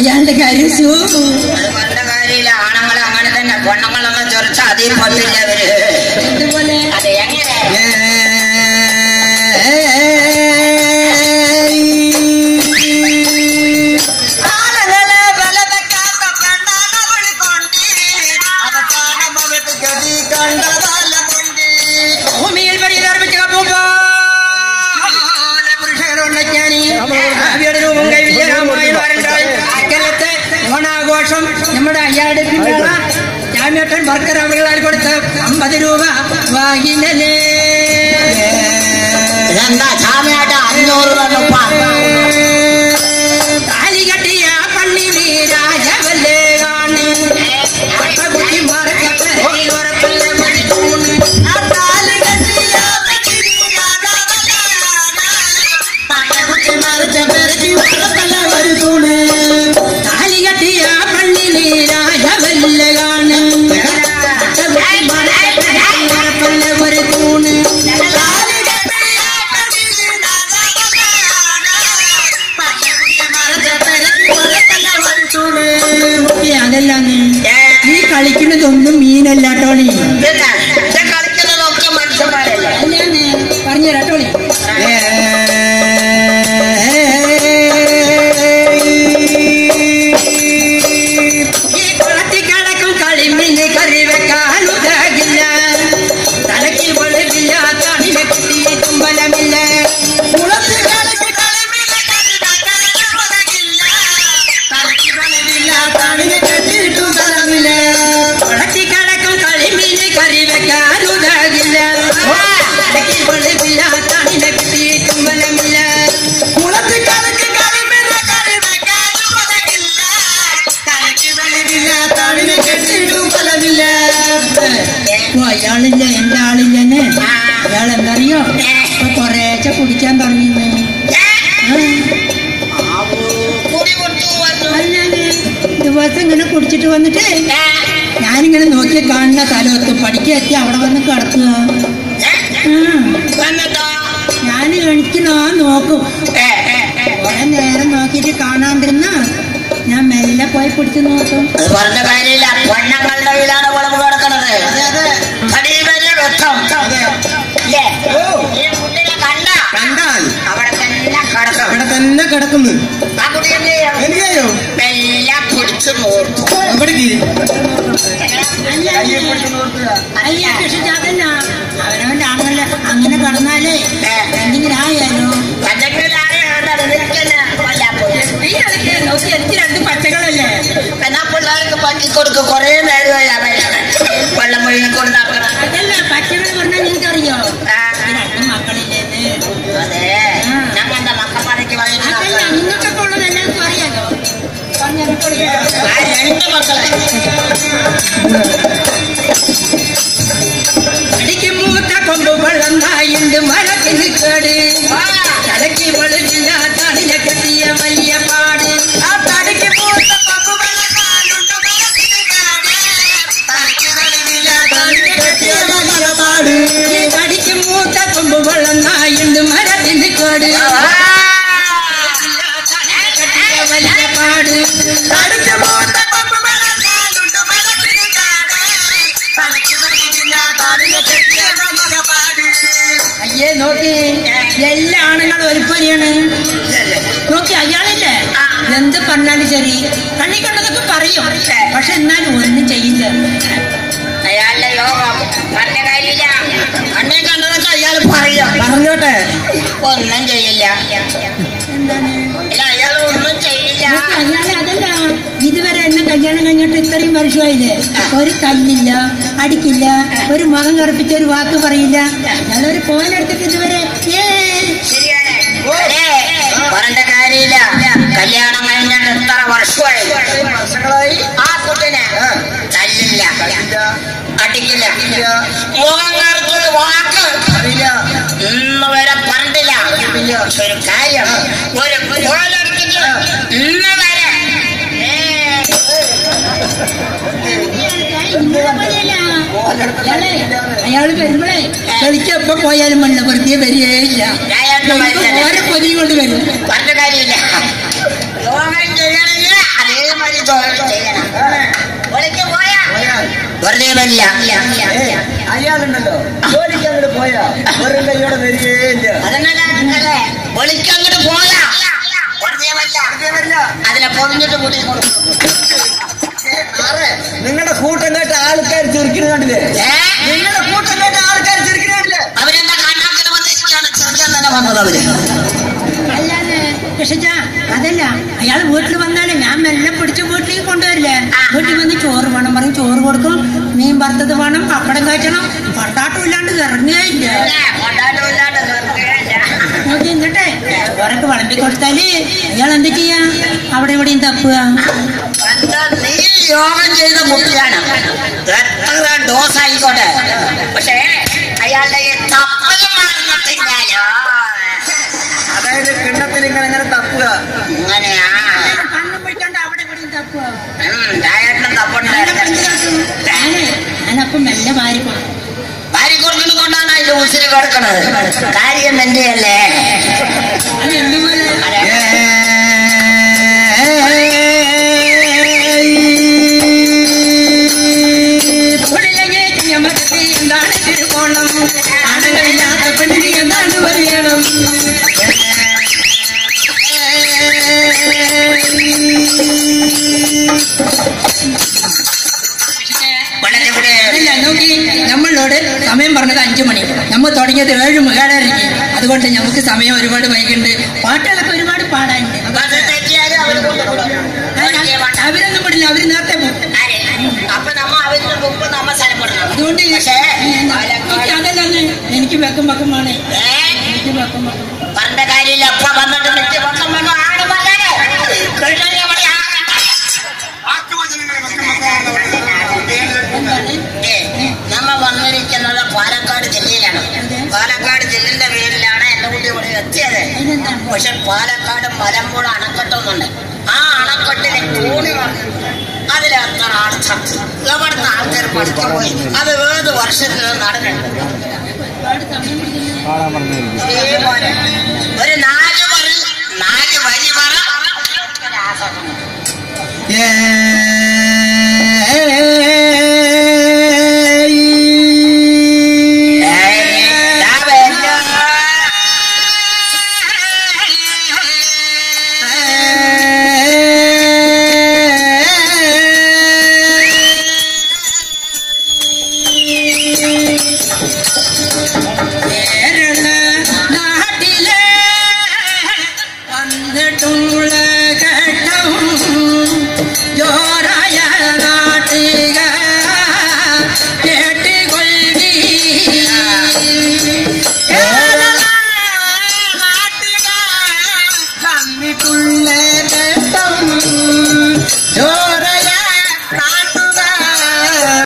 അയാളുടെ കാര്യം നല്ല കാര്യമില്ല. ആണുങ്ങൾ അങ്ങനെ തന്നെ, പെണ്ണുങ്ങളൊന്നും ചൊറച്ച അതിൽ പറ്റില്ല അവര്. ഇതുപോലെ അതെ എങ്ങനെ ഓണാഘോഷം നമ്മുടെ അയാളുടെ പിന്നാള ജാമ്യട്ടൻ വർക്കർ അവകളാൽ കൊടുത്ത 50 രൂപ വാങ്ങിനല്ലേ. എന്താ ജാമ്യാട്ട 500 രൂപ താലി കെട്ടിയ പള്ളിയിലെ രാജവല്ലേ കാണി അതല്ലാന്ന് ഈ കളിക്കുന്നതൊന്നും മീനല്ല ടോണി. കളിക്കുന്നതൊക്കെ മനുഷ്യന്മാരല്ലേ. അല്ലാന്ന് പറഞ്ഞുതരാ ടോണി. ഈ കുളത്തി കിടക്കും കളിമീന് കറി വെക്കാനുതാകില്ല. തലയ്ക്ക് വെളുകില്ല, തണിനെ കിട്ടിയിട്ടും ബലമില്ല. കുളത്തി കിടക്കും കളിമീന് കറി വെക്കാനുതാകില്ല. തലയ്ക്ക് വെളുകില്ല, തണിനെ കിട്ടിയിട്ടും ബലമില്ല. കുളത്തി കിടക്കും കളിമീന് കറി വെക്കാനുതാകില്ല. തലയ്ക്ക് വെളുകില്ല, തണിനെ കിട്ടിയിട്ടും ബലമില്ല. കുളത്തി കിടക്കും കളിമീന് കറി വെക്കാനുതാകില്ല. തലയ്ക്ക് വെളുകില്ല, തണിനെ കിട്ടിയിട്ടും ബലമില്ല. അയാളില്ല, എന്റെ ആളില്ലെന്ന്. അയാളെന്തറിയോ, ഇപ്പൊ കൊറേച്ച കുടിക്കാൻ തുടങ്ങിയെന്ന്. ദിവസം ഇങ്ങനെ കുടിച്ചിട്ട് വന്നിട്ട് ഞാനിങ്ങനെ നോക്കി കാണുന്ന സ്ഥലത്ത് പഠിക്കെത്തി അവിടെ വന്ന് കിടക്കുക. ഞാൻ എണിക്കണോ നോക്കും. കുറെ നേരം നോക്കിയിട്ട് കാണാണ്ടിരുന്ന ഞാൻ മെല്ലെ പോയി പിടിച്ചു നോക്കും. പറഞ്ഞ കാര്യമില്ല. പെണ്ണുങ്ങളുടെ കയ്യിലാണ് വളവ് കിടക്കണത്. കണ്ടാൽ അവിടെ തന്നെ കിടക്കുന്നു. ആ കുട്ടി എന്ത് ചെയ്യും? മെല്ലെ പിടിച്ചു നോക്കും. അതല്ല അവനവന്റെ ആണല്ല അങ്ങനെ കടന്നാലേ എന്തെങ്കിലും ആയാലോ. നോക്കി എനിക്ക് 2 പച്ചകളല്ലേ. എന്നാ പിള്ളേർക്ക് പറ്റി കൊടുക്കും. കൊറേ നേരമായി വെള്ളം മുഴുവൻ കൊണ്ടാക്കണം. അതല്ല പച്ചകൾ പറഞ്ഞാൽ നിങ്ങൾക്കറിയോ 2 മക്കളില്ലേന്ന്. അതെ ഞങ്ങളുടെ മക്കന്മാരേക്ക് അതല്ല നിങ്ങൾക്കൊക്കെ ഉള്ളത് എല്ലാവർക്കും അറിയാലോ. രണ്ട് മക്കളെ അടിക്ക് മൂത്ത കൊമ്പ് വെള്ളം തായുണ്ട് മരത്തിന് കേട്. തലയ്ക്ക് വെളുകില്ല, തണിനെ കെട്ടിയ വലിയ പാട്. ആ തടിക്ക് മൂത്ത കൊമ്പ് വെള്ളം തായുണ്ട് മരത്തിന് കേട്. തലയ്ക്ക് വെളുകില്ല, തണിനെ കെട്ടിയ വലിയ പാട്. ഈ തടിക്ക് മൂത്ത കൊമ്പ് വെള്ളം തായുണ്ട് മരത്തിന് കേട്. തണിനെ കെട്ടിയ വലിയ പാട്. തടിക്ക് മൂത്ത കൊമ്പ് വെള്ളം തായുണ്ട് മരത്തിന് കേട്. തലയ്ക്ക് വെളുകില്ല, തണിനെ കെട്ടിയ വലിയ പാട്. അയ്യേ നോക്കി, എല്ലാ ആണുങ്ങളും ഒരുപോലെയാണ്. നോക്കി അയാളില്ലേ എന്ത് പറഞ്ഞാലും ശരി കണ്ണി കണ്ടതൊക്കെ പറയും. പക്ഷെ എന്നാലും ഒന്നും ചെയ്യില്ല. അയാളുടെ യോഗം പറഞ്ഞ കാര്യമില്ല. കണ്ണേ കണ്ടതൊക്കെ അയാൾ പറയാം. പറഞ്ഞോട്ടെ, ഒന്നും ചെയ്യില്ല. എന്താണ് അല്ല അയാൾ ഒന്നും ചെയ്യില്ല. അയാളെ അതല്ല ഇതുവരെ എന്നെ കല്യാണം കഴിഞ്ഞിട്ട് ഇത്രയും വർഷമായില്ലേ, ഒരു തല്ലില്ല, അടിക്കില്ല, ഒരു മുഖം കറുപ്പിച്ച ഒരു വാക്ക് പറയില്ല. അയാളൊരു ഫോണെടുത്തിട്ട് ഇതുവരെ ശരിയാണ്. പറഞ്ഞ കാര്യമില്ല. കല്യാണം കഴിഞ്ഞിട്ട് എത്ര വർഷമായി. ആ കുട്ടിനെ തല്ലില്ല, അടിക്കില്ല, മുഖം കറുത്തൊരു വാക്ക് ഇന്ന് വരെ പറഞ്ഞില്ല. ഒരു കാര്യം ഒരു കോലെടുത്തിട്ട് ഇന്ന് വരെ അയാള് വരുമ്പോഴേ എനിക്ക് എപ്പോ പോയാലും മണ്ണ വെറുതെ വരികയില്ല. ഓരോ പൊതിയും കൊണ്ട് വരും. പറഞ്ഞ കാര്യമില്ല. യോഗം ചെയ്യണമെങ്കിൽ അതേ ചെയ്യണം. ഒളിക്ക് പോയാ വെറുതെ വരില്ല. അയാളുണ്ടല്ലോ ജോലിക്ക് അങ്ങോട്ട് പോയാ വെറും കൈയോടെ വരികയില്ല. അതെന്നല്ലേ ഒളിക്ക് അങ്ങോട്ട് പോയാ വെറുതെ വരില്ല. അതിനെ പൊതിഞ്ഞിട്ട് കൂട്ടി കൊടുക്കും. നിങ്ങളുടെ കൂട്ടം കേട്ട ആൾക്കാർ ചെറുക്കിന് കണ്ടില്ലേ? നിങ്ങളുടെ കൂട്ടം കേട്ട ആൾക്കാർ ചെറുക്കിന് കണ്ടില്ലേ? അവരെന്താ കണ്ണാക്കിന് വന്നിരിക്കുകയാണ്. ചെറുക്കാൻ തന്നെ വന്നത് അവര്. അല്ലാതെ കൃഷിച്ച അതല്ല അയാൾ വീട്ടിൽ വന്നാലേ ഞാൻ മെല്ലെ പിടിച്ച് വീട്ടിലേക്ക് കൊണ്ടുവരില്ലേ. വീട്ടിൽ വന്ന് ചോറ് വേണം പറയും, ചോറ് കൊടുക്കും. മീൻ വറുത്തത് വേണം, പപ്പടം കാച്ചണം. കൊണ്ടാട്ടം ഇല്ലാണ്ട് ഇറങ്ങുകയില്ല. നോക്കി എന്നിട്ടേ ചോറൊക്കെ വിളമ്പി കൊടുത്താല് അയാൾ എന്താ ചെയ്യാ? അവിടെ ഇവിടെയും തപ്പുക. നീ യോഗം ചെയ്ത കുട്ടിയാണ്, എത്ര ഡോസ് ആയിക്കോട്ടെ. പക്ഷേ അയാളുടെ തപ്പലും മറന്നിട്ടില്ലാലോ. അതായത് കിണ്ണത്തിൽ ഇങ്ങനെ തപ്പുക. അങ്ങനെയാ കണ്ണും പിടിക്കാണ്ട് അവിടെ ഇവിടെയും തപ്പുക. ഡയറ്റിനും തപ്പുണ്ടായിരുന്നു. ഞാനപ്പം മെല്ലെ വാരി കൊടുക്കും. ഭാര്യ കൊടുക്കുന്നത് കൊണ്ടാണ് അതിന്റെ ഉസിരി കൊടുക്കണത്. കാര്യം എന്റെയല്ലേ? അതെന്തുപോലെ എന്താണ് തിരുവോണം? ആണുങ്ങളില്ലാത്ത പെണ്ണിന് എന്താണ് പറയണം? അല്ല നോക്കി, നമ്മളോട് സമയം പറഞ്ഞത് 5 മണി, നമ്മൾ തുടങ്ങിയത് 7:30. അതുകൊണ്ട് നമുക്ക് സമയം ഒരുപാട് വൈകുന്നുണ്ട്. പാട്ടുകളൊക്കെ ഒരുപാട് പാടാനുണ്ട്. അവരൊന്നും വിടില്ല, അവര് നേരത്തെ പോകും. അപ്പൊ നമ്മ അവരുടെ മുമ്പ് നമ്മ സ്ഥലപ്പെടണം. അതുകൊണ്ട് അതല്ലെന്ന് എനിക്ക് വെക്കം വെക്കമാണ്. എനിക്ക് വെക്കം വെക്കം പറഞ്ഞ കാര്യമില്ല. അപ്പ വന്നിട്ട് നിത്യ വെക്കം വേണോ? ആണ് പറഞ്ഞേ നമ്മ വന്നിരിക്കുന്നത് പാലക്കാട് ജില്ലയിലാണ്. പാലക്കാട് ജില്ലയുടെ പേരിലാണ് എന്റെ കുട്ടി ഇവിടെ എത്തിയത്. പക്ഷെ പാലക്കാട് മലമ്പുഴ അണക്കെട്ടൊന്നുണ്ട്. ആ അണക്കെട്ടിന് കൂടി വന്നു. അതിലെത്ര ആൾ ചത്തു. എവിടുന്ന് ആൾക്കാർ പഠിക്കാൻ പോയി. അത് ഏത് വർഷത്തിൽ നടന്നിട്ടുണ്ട്. ഇതേപോലെ ഒരു 4 വരി പറ.